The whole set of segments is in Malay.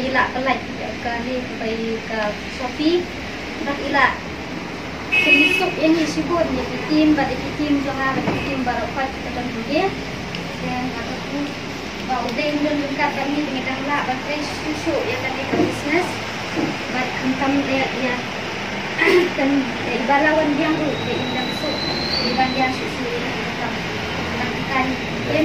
ila pelaj ke ni ke Shopee dak ila Kemisuk yang disebut ni tim pada tim jangan pada tim barokat dan dia yang aku udah yang lengkap kami dengan lah bagai susu yang tadi ke bisnes bad kentam dia kan ibalawan yang di indang su ibang yang susu yang kentam lakukan tim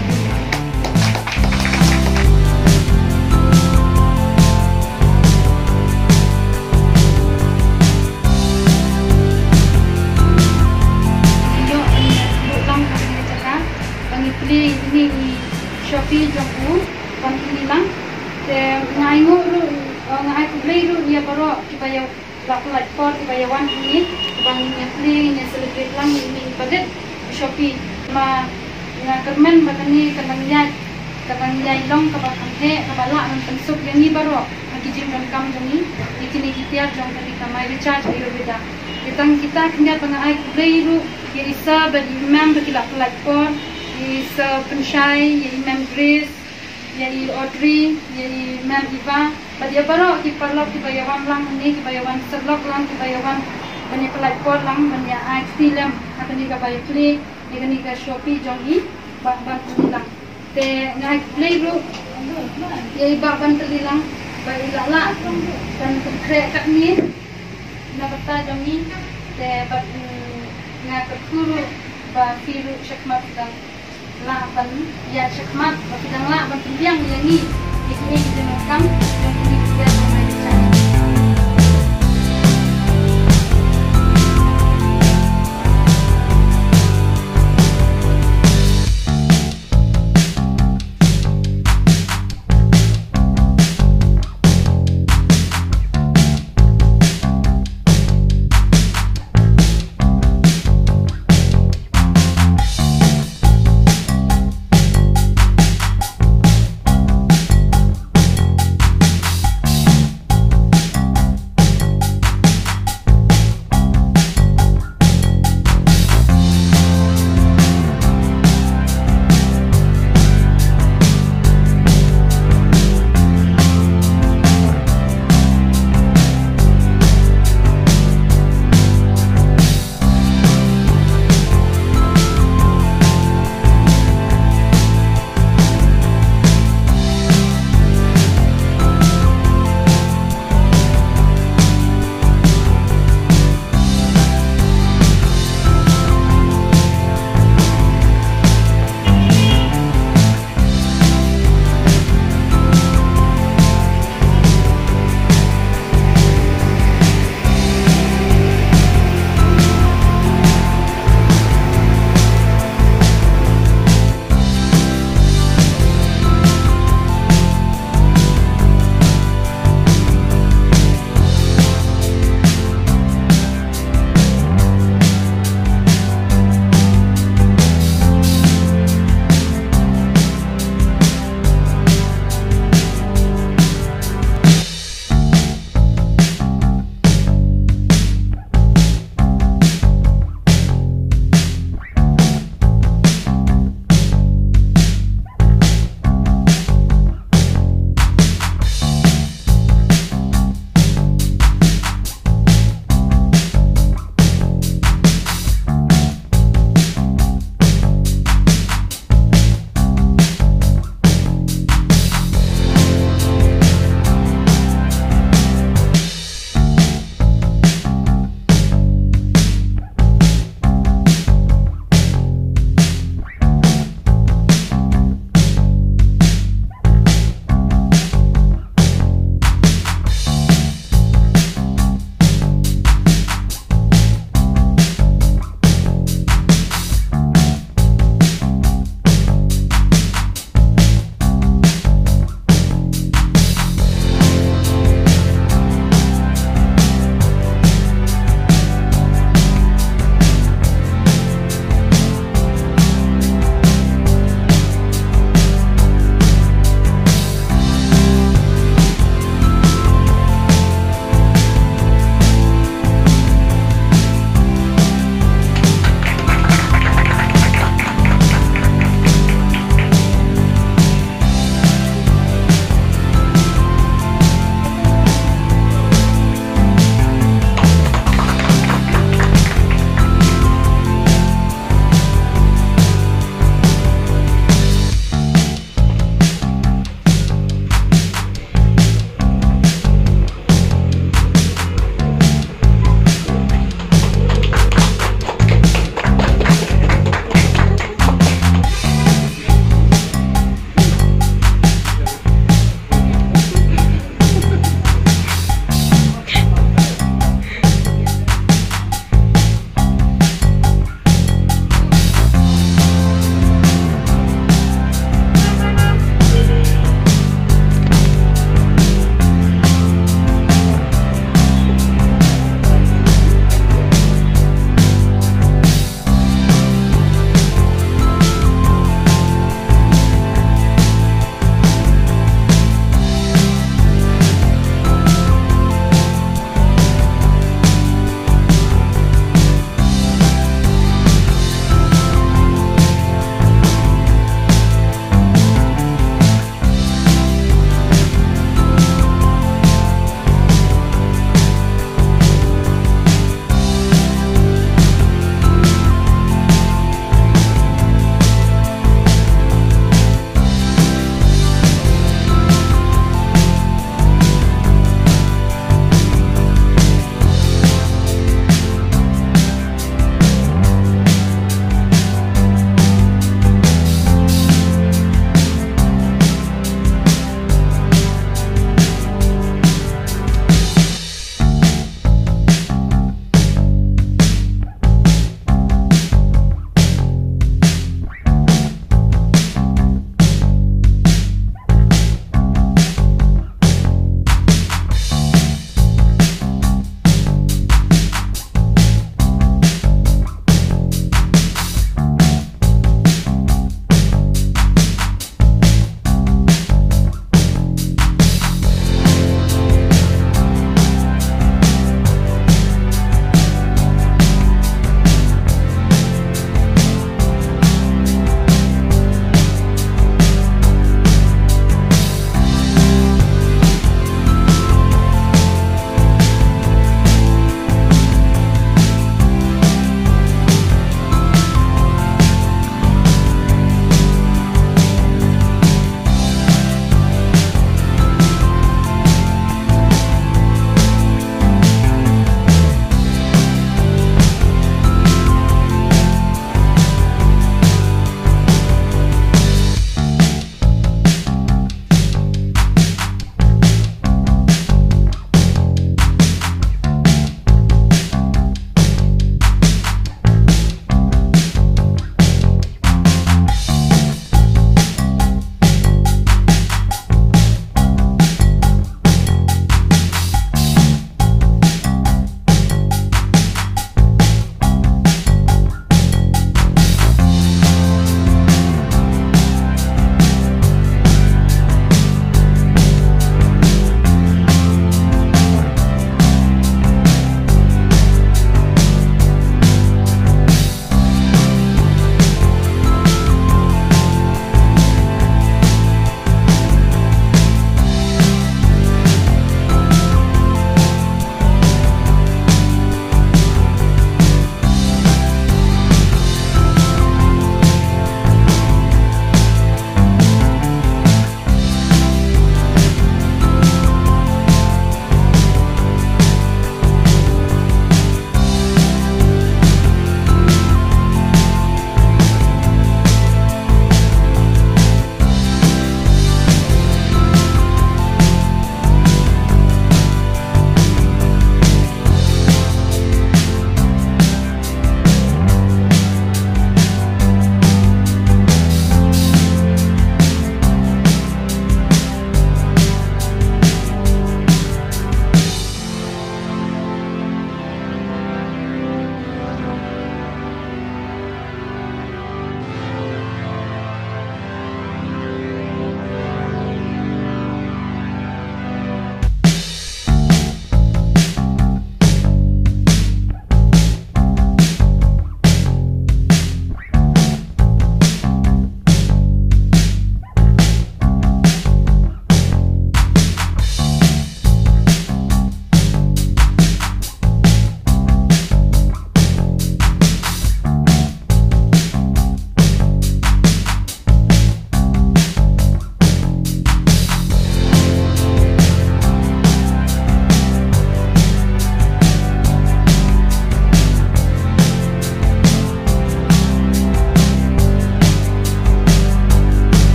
ini Shopee jangku panti lang te ngai nguru ngai kublei ru dia baro kibaya lakulat por kibaya wan ini bang nyatli nya celebrate lang ini padet Shopee ma ngakermen batani kanang nyai long kabakang he kabala ang pensuk yang ni baro magijim kan kam jani ikini kitia jang kali kamai recharge biro beda kita kenya pangai kublei ru ye isa badi imam bakilakulat por is pensyai, ya Imam Grace, ya Audrey, ya Imam Iva. Badia baru kita perlu kita bayawan lang ni, kita bayawan serlok lang, kita bayawan banyak pelakor lang, banyak IT lang. Akan kita bayar play, kita Shopee jongi, bantu lang. Te ngai play ru, ya iba bantu lang, bayar lah, dan kerja kat ni, nak kata jongi, te ngai kerkuru, ba firu syakmat dan la ban ya syakmat bakidang la ban tiang yang ni ini dengan kam dan ini dia sama cara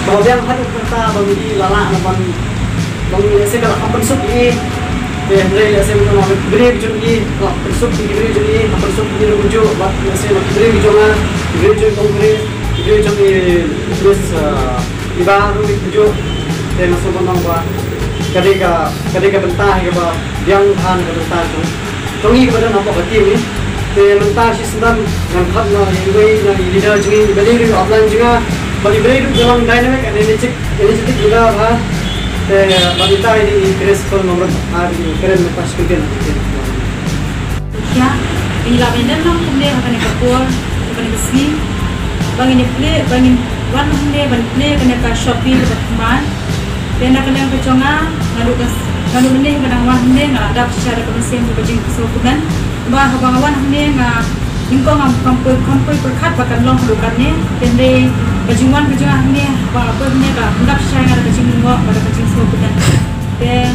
Kalau yang hadu kita bagi lala napan bagi segala apa sup ini, dari segala apa beri bijak ini, apa sup ini beri bijak ini, apa sup ini rujuk, apa segala beri bijaknya, beri bijak kongres, beri bijak ini terus ibarat bijak, dan masuk ke nama ketika bentah ke yang bahan ke bentah tu, tongi kepada nampak hati ini. Mentah si senang ngangkat na yang leader jadi beli offline juga beli dalam dynamic and energetic juga bah balita ini graceful nomor hari keren lepas kerja ya inilah benda nang kemudian akan dikapur akan dikasih bangin play bangin one hande bangin kena ka shopping teman dan akan yang keconga ngadu benda kadang one hande ngadap secara komersial berjing kesokudan bah bangawan hande ingko kampoi perkat bahkan long hadukannya dan de kejungan hande bah apa hande ka ngap saya ngada kecing ngo pada kecing sokudan dan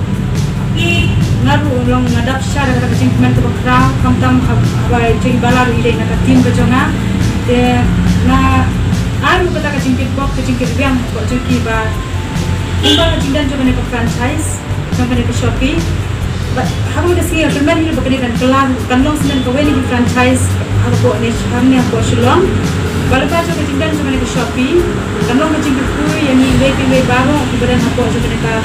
ngaru long ngadap saya ngada kecing teman ke bakra kamtam abai cing balaru ide ngada tim kejonga de na aru kata kecing kitbok kecing kitbiang ko cuki ba ingko jindan jo ke franchise sampai ke Shopee. Haru dah siap, permen ini berkaitan kelam, kanlong senen kawin di franchise, haru buat ni, kami aku shulong. Kalau kau coba tinggal sama dengan Shopee, kanlong macam itu yang ni way baru, kemudian aku coba dengan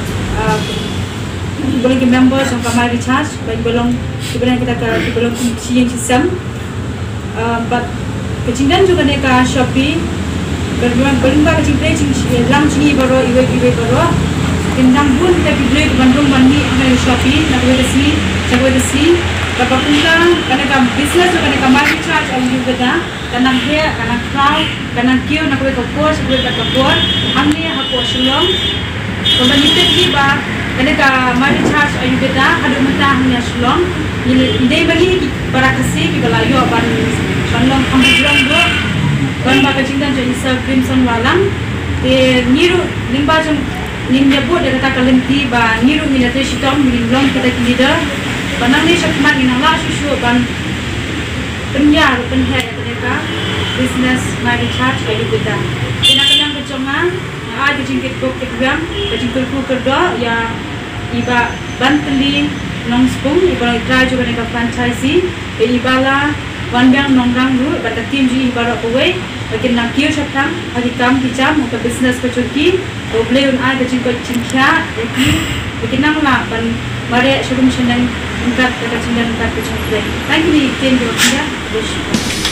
boleh ke member sama kamar recharge, bagi belum kemudian kita ke belum yang sistem. But kecintaan juga dengan Shopee, berjuang berlimpah kecintaan, launch ni baru, iwe baru. Tentang pun kita pilih Bandung mandi dengan Shopee, nak boleh desi, dapat pula karena kam business juga karena kamar recharge orang juga dah, karena dia, karena crowd, karena queue nak boleh kapur, hamni aku shulong, kalau kita ni bah, karena kamar recharge orang juga dah, ada mata hamni shulong, ini bagi barakasi kita layu bandong kampung do, bandang kecintaan jadi Crimson Walang, niru limbah jam ning nyebut dia kata kalenti ba niru ni nate sitom ning long kita leader banang ni sakmat ni nala susu ban penjar penhe mereka business my recharge kayu kita ina kadang kecongan ada jingkit kok kebiang kejingkul ku kerja ya iba banteli nong spung iba try juga dengan franchise ibala wanbiang nongrang du pada tim ji ibara away bagian nak kio syakam bagi kam hijam untuk business kecuali boleh un ada jingkut cincah jadi bagian nang lah ban mare showroom senang angkat kecintaan angkat kecuali lagi ni tim juga ya